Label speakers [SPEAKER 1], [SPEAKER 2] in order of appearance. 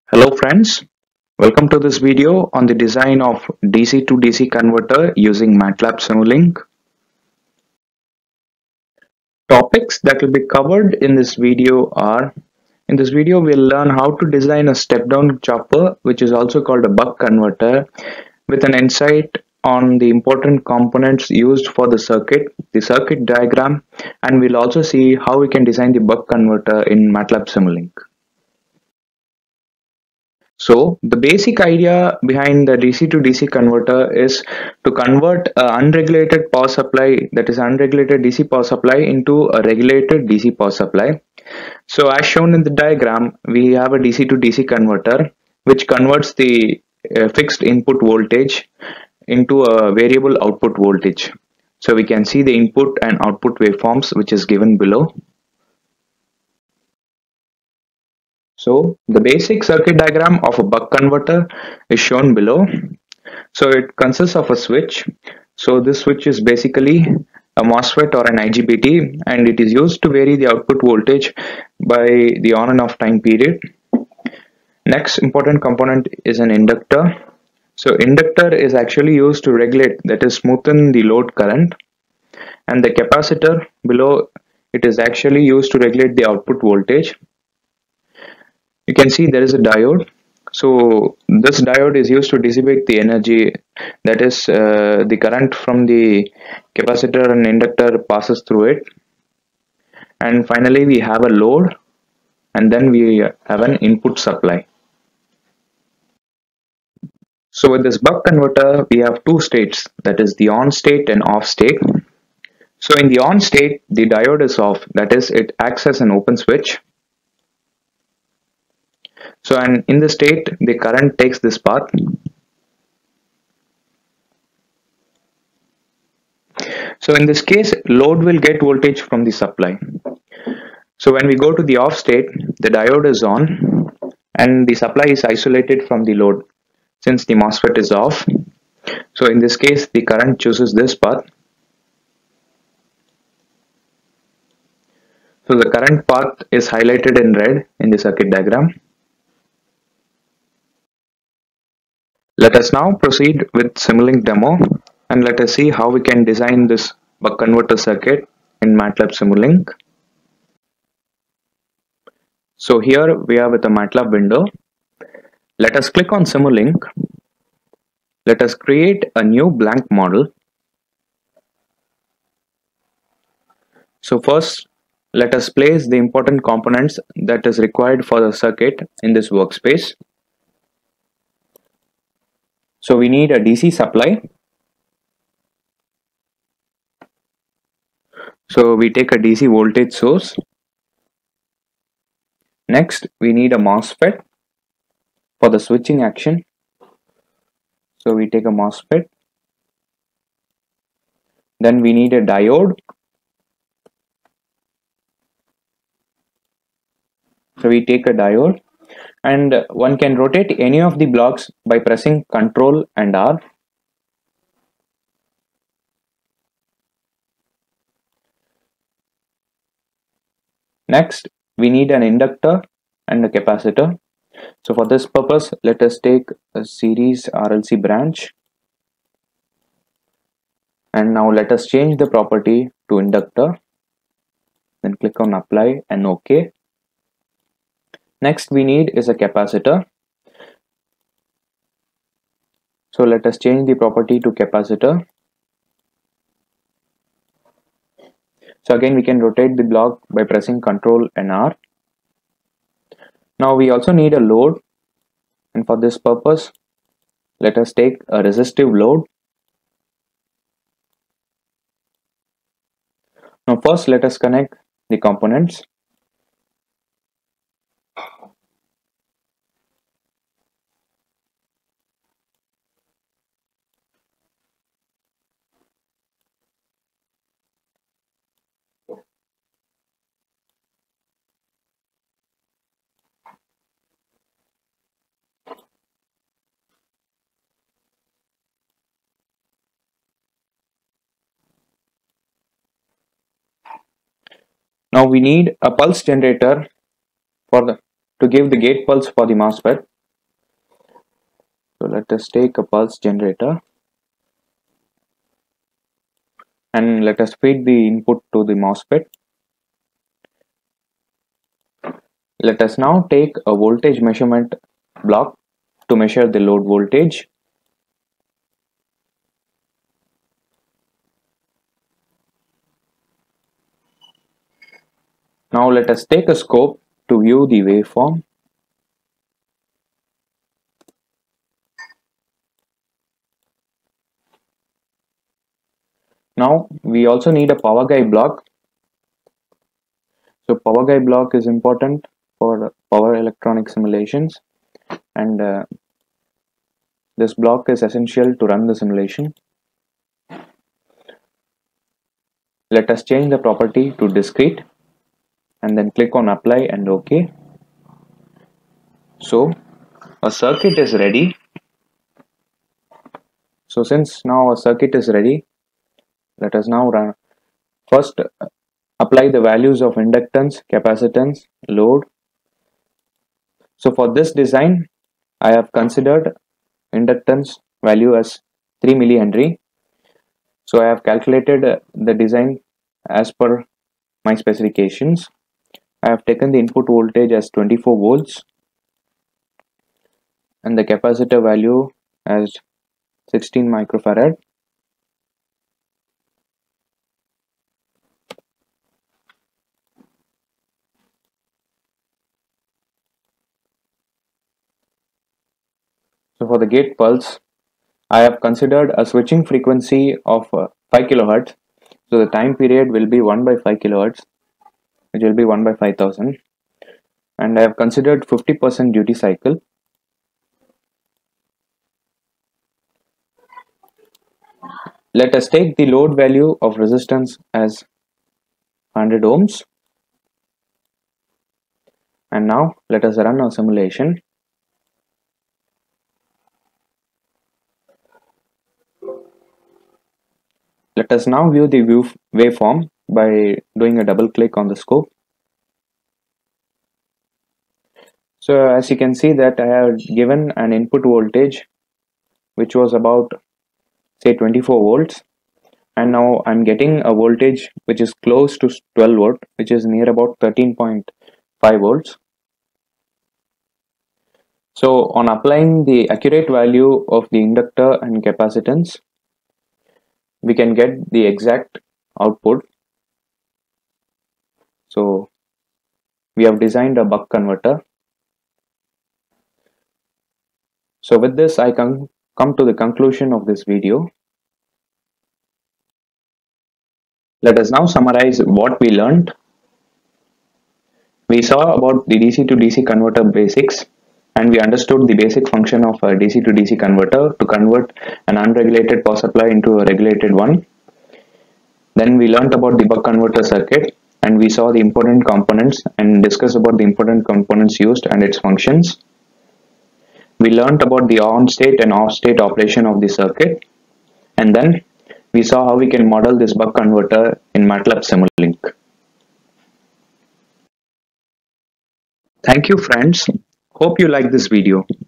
[SPEAKER 1] Hello friends, welcome to this video on the design of DC to DC converter using MATLAB Simulink. Topics that will be covered in this video are: in this video we'll learn how to design a step-down chopper, which is also called a buck converter, with an insight on the important components used for the circuit diagram, and we'll also see how we can design the buck converter in MATLAB Simulink. So the basic idea behind the DC to DC converter is to convert an unregulated power supply, that is unregulated DC power supply, into a regulated DC power supply. So as shown in the diagram, we have a DC to DC converter which converts the fixed input voltage into a variable output voltage. So we can see the input and output waveforms, which is given below. So the basic circuit diagram of a buck converter is shown below. So it consists of a switch. So this switch is basically a MOSFET or an IGBT, and it is used to vary the output voltage by the on and off time period. Next important component is an inductor. So inductor is actually used to regulate, that is smoothen the load current, and the capacitor below, it is actually used to regulate the output voltage. You can see there is a diode. So this diode is used to dissipate the energy, that is the current from the capacitor and inductor passes through it. And finally we have a load, and then we have an input supply. So with this buck converter we have two states, that is the on state and off state. So in the on state, the diode is off, that is it acts as an open switch. So and in the state, the current takes this path. So in this case, load will get voltage from the supply. So when we go to the off state, the diode is on and the supply is isolated from the load since the MOSFET is off. So in this case, the current chooses this path. So the current path is highlighted in red in the circuit diagram. Let us now proceed with Simulink demo, and let us see how we can design this buck converter circuit in MATLAB Simulink. So here we are with a MATLAB window. Let us click on Simulink. Let us create a new blank model. So first, let us place the important components that is required for the circuit in this workspace. So we need a DC supply. So we take a DC voltage source. Next, we need a MOSFET for the switching action. So we take a MOSFET. Then we need a diode. So we take a diode, and one can rotate any of the blocks by pressing Ctrl and R. Next, we need an inductor and a capacitor. So for this purpose, let us take a series RLC branch. And now let us change the property to inductor. Then click on apply and OK. Next we need is a capacitor. So let us change the property to capacitor. So again we can rotate the block by pressing Ctrl and R. Now we also need a load, and for this purpose let us take a resistive load. Now first let us connect the components. Now we need a pulse generator to give the gate pulse for the MOSFET. So let us take a pulse generator and let us feed the input to the MOSFET. Let us now take a voltage measurement block to measure the load voltage. Now let us take a scope to view the waveform. Now we also need a power guide block. So power guide block is important for power electronic simulations, and this block is essential to run the simulation. Let us change the property to discrete and then click on apply and OK. So a circuit is ready. So since now a circuit is ready, let us now run. First, apply the values of inductance, capacitance, load. So for this design, I have considered inductance value as 3 millihenry. So I have calculated the design as per my specifications. I have taken the input voltage as 24 volts and the capacitor value as 16 microfarad. So for the gate pulse, I have considered a switching frequency of 5 kHz. So the time period will be 1 by 5 kHz, which will be 1 by 5000. And I have considered 50% duty cycle. Let us take the load value of resistance as 100 ohms. And now let us run our simulation. Let us now view the waveform by doing a double click on the scope. So as you can see that I have given an input voltage which was about say 24 volts, and now I'm getting a voltage which is close to 12 volt, which is near about 13.5 volts. So on applying the accurate value of the inductor and capacitance, we can get the exact output. So we have designed a buck converter. So with this, I come to the conclusion of this video. Let us now summarize what we learned. We saw about the DC to DC converter basics, and we understood the basic function of a DC to DC converter to convert an unregulated power supply into a regulated one. Then we learned about the buck converter circuit, and we saw the important components and discussed about the important components used and its functions. We learned about the on state and off state operation of the circuit, and then we saw how we can model this buck converter in MATLAB Simulink. Thank you friends. Hope you like this video.